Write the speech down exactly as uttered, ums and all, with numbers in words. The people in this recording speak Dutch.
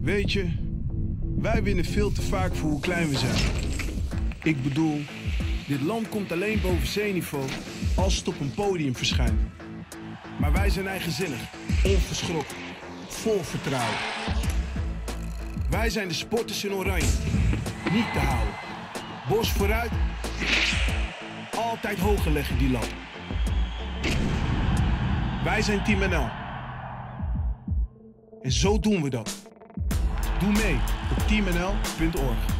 Weet je, wij winnen veel te vaak voor hoe klein we zijn. Ik bedoel, dit land komt alleen boven zeeniveau als het op een podium verschijnt. Maar wij zijn eigenzinnig, onverschrokken, vol vertrouwen. Wij zijn de sporters in oranje, niet te houden. Borst vooruit, altijd hoger leggen die lat. Wij zijn Team N L. En zo doen we dat. Doe mee op team n l punt org.